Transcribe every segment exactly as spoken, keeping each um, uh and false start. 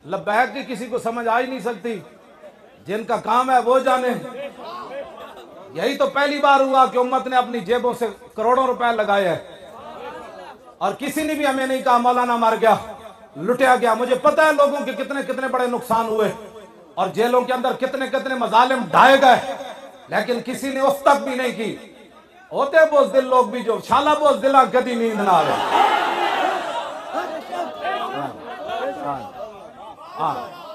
لبیک کی کسی کو سمجھ آ ہی نہیں سکتی، جن کا کام ہے وہ جانے۔ یہی تو پہلی بار ہوا کہ امت نے اپنی جیبوں سے کروڑوں روپے لگائے ہیں، اور کسی نے بھی ہمیں نہیں کہا مولانا مر گیا، لٹیا گیا۔ مجھے پتہ ہے لوگوں کے کتنے کتنے بڑے نقصان ہوئے اور جیلوں کے اندر کتنے کتنے مظالم ڈھائے گئے، لیکن کسی نے اس تک بھی نہیں کی۔ ہوتے بزدل لوگ بھی جو شالا بزدلاں کدی نیند نہ آوے۔ ہاں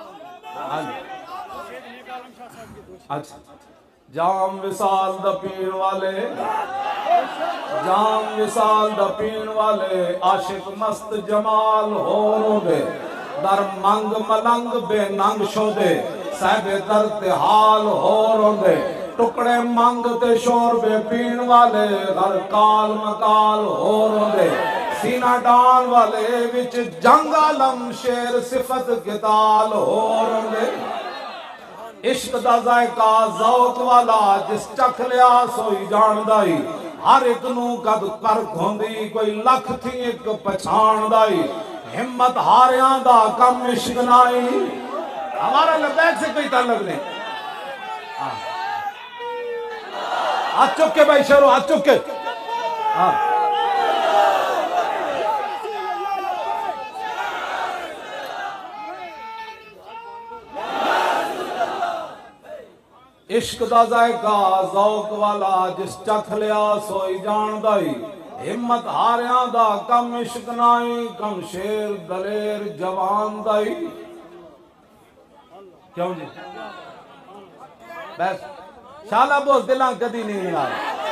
اچھا، جام وصال دا پین والے، جام وصال دا پین والے، عاشق مست جمال ہوروں دے، در منگ ملنگ بے ننگ شودے، صاحب درد حال ہوروں دے، ٹکڑے منگ تے شور بے پین والے، غر کال مکال ہوروں دے، سینہ ڈان والے وچ جنگ عالم شیر صفت قتال ہوروں دے، عشق دا ذائقہ ذوق والا جس چکھ لیا سوئی جاندائی، ہر ایک نو قد کر گھوندی کوئی لکھ تھی ایک پچھان دائی، ہمت ہاریاں دا کم عشق نائی۔ ہمارا لبیک سے کوئی تعلق نہیں۔ ہاتھ چک کے بھائی شروع، ہاتھ چک کے۔ عشق دا ذائقہ ذوق والا جس چکھ لیا سوئی جان دائی، ہمت ہاریاں دا کم عشق نائی، کم شیر دلیر جوان دائی۔ کیوں جی بس شالا بوز دلاں کدی نہیں آئے۔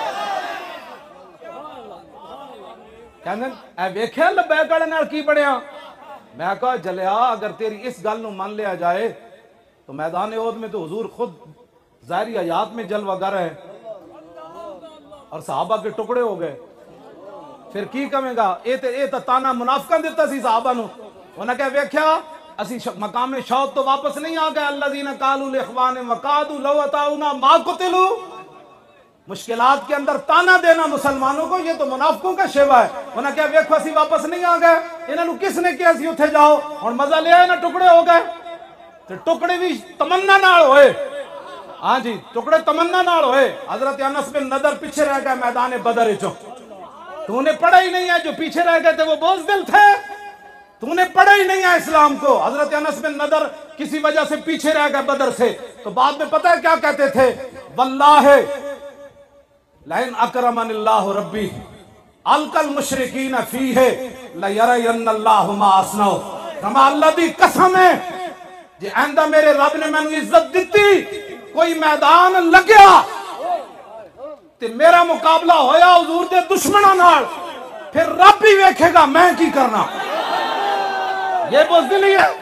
کہنے اے ویکھیا لبیک والے نال کی بڑھیا؟ میں کہا جلیا اگر تیری اس گل نو من لیا جائے تو میدان احد میں تو حضور خود ظاہری حیات میں جلوہ گر ہے اور صحابہ کے ٹکڑے ہو گئے، پھر کی کمیں گا؟ اے تے اے تے تانا منافقہ دیتا سی صحابہ نو۔ انہاں کہا ویکھیا اسی مقام شوق تو واپس نہیں آ گئے، الذین قالوا لاخوانہم وقعدوا لو اطاعونا ما قتلوا۔ مشکلات کے اندر تانا دینا مسلمانوں کو یہ تو منافقوں کا شیوا ہے۔ انہاں کہا ویکھو اسی واپس نہیں آ گئے، انہاں نو کس نے کہا سی اتھے جاؤ، اور مزہ لے آئے نا ٹکڑے ہو گئے۔ تے ٹکڑے بھی تمنا نال ہوئے، ہاں جی ٹکڑے تمنا نال ہوئے۔ حضرت انس بن نضر پیچھے رہ گئے میدان بدر وچوں۔ تو نے پڑھا ہی نہیں ہے، جو پیچھے رہ گئے تھے وہ بزدل تھے، تو نے پڑھا ہی نہیں ہے اسلام کو۔ حضرت انس بن نضر کسی وجہ سے پیچھے رہ گئے بدر سے، تو بعد میں پتہ ہے کیا کہتے تھے؟ واللہ لئن اکرمن اللہ ربی القى المشرکین فیہ لیرین اللہ ما اصنع۔ کما اللہ دی قسم ہے جی آئندہ میرے رب نے میں نے عزت دیتی، کوئی میدان لگیا تے میرا مقابلہ ہویا حضور دے دشمنوں نال، پھر رب بھی ویکھے گا میں کی کرنا۔ یہ بزدلی ہے۔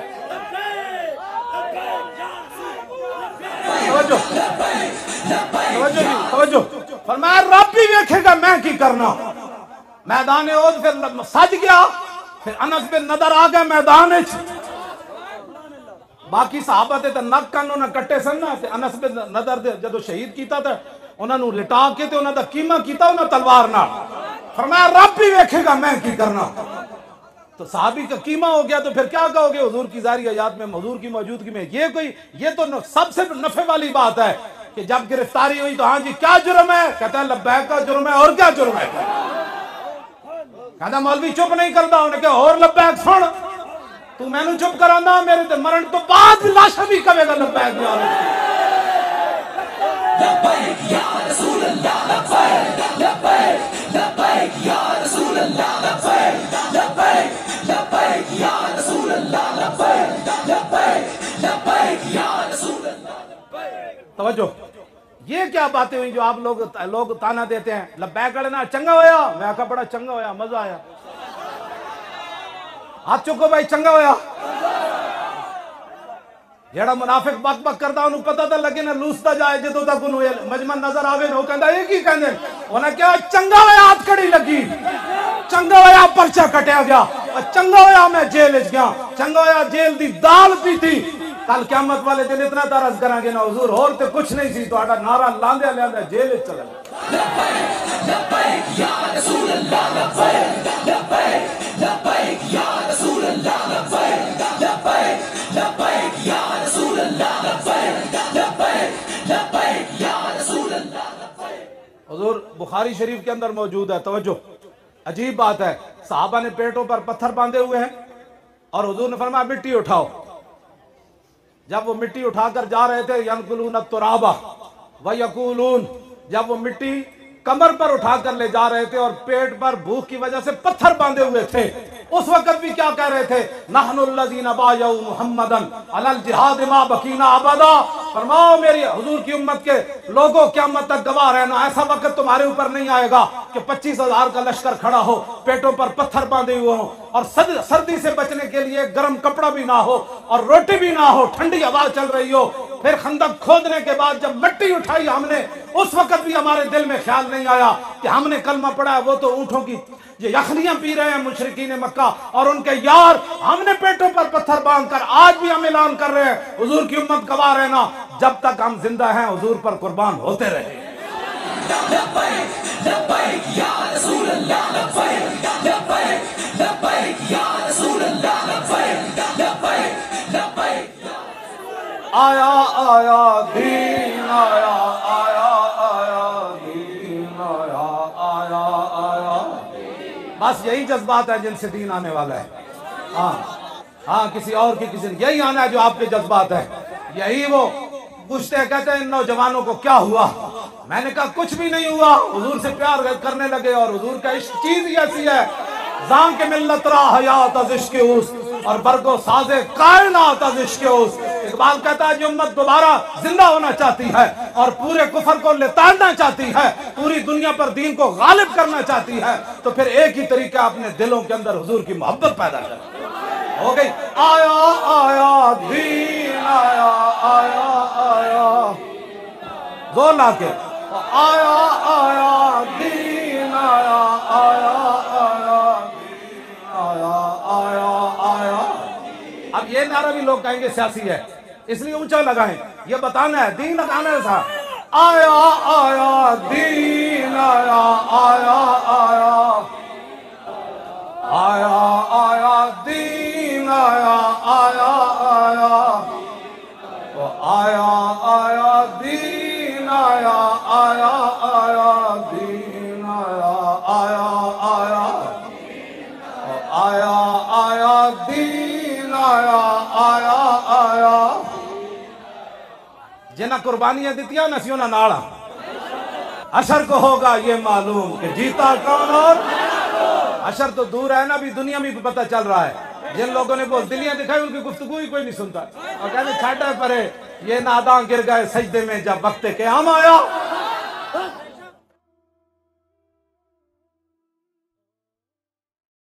توجہ توجہ توجہ فرمایا رب بھی ویکھے گا میں کی کرنا۔ میدان احد پھر سج گیا، پھر انس بن نضر آ گئے میدان وچ۔ باقی صحابہ تے تے نک کن انہاں کٹے سن نا، تے انس بن نضر دے جدو شہید کیتا تے انہاں نو لٹا کے تے انہاں دا کیما کیتا انہاں تلوار نال۔ فرمایا رب بھی ویکھے گا میں کی کرنا۔ تو صحابی کا کیما ہو گیا تو پھر کیا کہو گے حضور کی ظاہری حیات میں، حضور کی موجودگی میں؟ یہ کوئی یہ تو سب سے نفع والی بات ہے کہ جب گرفتاری ہوئی تو ہاں جی کیا جرم ہے؟ کہتا ہے لبیک کا جرم ہے۔ اور کیا جرم ہے؟ کہتا مولوی چپ نہیں کرتا، انہیں کہا اور لبیک سن، تو میں نے چپ کرانا میرے تے مرن تو بعد لاشا بھی کہے گا لبیک یا لبیک یا رسول اللہ، لبیک لبیک لبیک یا رسول اللہ، لبیک لبیک لبیک یا رسول اللہ، لبیک لبیک لبیک یا رسول اللہ۔ توجہ، یہ کیا باتیں ہوئی جو آپ لوگ لوگ تانا دیتے ہیں؟ لبیک والے نا چنگا ہویا، میں کہا بڑا چنگا ہویا، مزہ آیا۔ ہاتھ چکو بھائی چنگا ہویا۔ جیڑا منافق بک بک کرتا انہوں پتہ تھا لگے نہ لوستا جائے جدو تک انہوں مجمع نظر آوے نہ، وہ کہندا یہ کی کہندے انہاں کیا چنگا ہویا ہاتھ کڑی لگی، چنگا ہویا پرچہ کٹیا گیا، چنگا ہویا میں جیل وچ گیا، چنگا ہویا جیل دی دال پیتی۔ کل قیامت والے دن اتنا ترس کریں گے نا حضور اور تے کچھ نہیں سی، تہاڈا نعرہ لاندے لاندے جیل وچ چلا گیا۔ لبیک لبیک یا رسول اللہ، لبیک لبیک لبیک یا رسول اللہ، لبیک لبیک لبیک बुखारी शरीफ के अंदर मौजूद है। तवज्जो, अजीब बात है, सहाबा ने पेटों पर पत्थर बांधे हुए हैं और हुजूर ने फरमाया मिट्टी उठाओ। जब वो मिट्टी उठाकर जा रहे थे, यनकुलून तुराबा व यकूलून, जब वो मिट्टी कमर पर उठाकर ले जा रहे थे और पेट पर भूख की वजह से पत्थर बांधे हुए थे, उस वक्त भी क्या कह रहे थे? नहनुल्लज़ीना बायऊ मुहम्मदन अलल जिहाद मा बकीना अबदा। फरमाओ मेरी हुजूर की उम्मत के लोगों, क़यामत तक गवाह रहना, ऐसा वक्त तुम्हारे ऊपर नहीं आएगा कि पच्चीस हजार का लश्कर खड़ा हो, पेटों पर पत्थर बांधे हुए हो और सर्दी से बचने के लिए गर्म कपड़ा भी ना हो और रोटी भी ना हो, ठंडी हवा चल रही हो। फिर खंदक खोदने के बाद जब मिट्टी उठाई हमने, उस वक्त भी हमारे दिल में ख्याल नहीं आया कि हमने कलमा पढ़ा है, वो तो ऊँटों की ये यखनियां पी रहे हैं मुशरिकीन मक्का और उनके यार। हमने पेटों पर पत्थर बांधकर आज भी हम ऐलान कर रहे हैं, हुजूर की उम्मत गवाह रहना, जब तक हम जिंदा हैं हुजूर पर कुर्बान होते रहे। आया आया दीन आया, आया आया दीन आया, आया आया। बस यही जज्बात है जिनसे दीन आने वाला है। हाँ हाँ, किसी और की किसी यही आना है जो आपके जज्बात है। यही वो पूछते कहते हैं इन नौजवानों को क्या हुआ? मैंने कहा कुछ भी नहीं हुआ, हुजूर से प्यार करने लगे और हुजूर का इश्क चीज ही ऐसी है, जान के मिल्लत रा हयात अज इश्क उस और बरगो साजे कायनात अज इश्क उस। इकबाल कहता है जो उम्मत दोबारा जिंदा होना चाहती है और पूरे कुफर को लेताड़ना चाहती है, पूरी दुनिया पर दीन को गालिब करना चाहती है, तो फिर एक ही तरीका अपने दिलों के अंदर हुजूर की मोहब्बत पैदा कर। हो गई आया आया दीन आया, आया आया जोर ला के आया आया दीन आया, आया आया दीन आया, आया आया। अब ये नारा भी लोग कहेंगे सियासी है, इसलिए ऊंचा लगाएं, ये बताना है दीन लगाना है सा। आया आया दीन आया, आया आया, आया आया दीन आया, आया आया, आया आया दीन आया, आया आया दीन आया, आया आया, आया आया दीन आया, आया आया। जिन्हें कुर्बानियां दितियां नसियों ना नाला अशर को होगा ये मालूम कि जीता कौन और अशर तो दूर है ना, अभी दुनिया में भी पता चल रहा है। जिन लोगों ने बुज़दिलियां दिखाई उनकी गुफ्तगू ही कोई नहीं सुनता और कहते छाटा परे ये नादां गिर गए सजदे में जब वक्त क़याम आया।